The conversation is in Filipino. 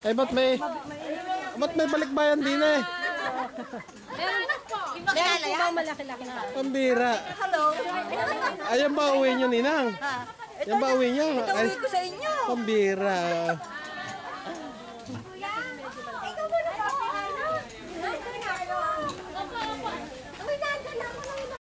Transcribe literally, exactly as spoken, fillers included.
Eh, ba't may... Ba't may balikbayan din eh? Meron po ba malaki-laki na? Pambira. Hello. Ayan ba uwi nyo, Ninang? Ha? Yan ba uwi nyo? Ito Ay, uwi ko sa inyo. pambira.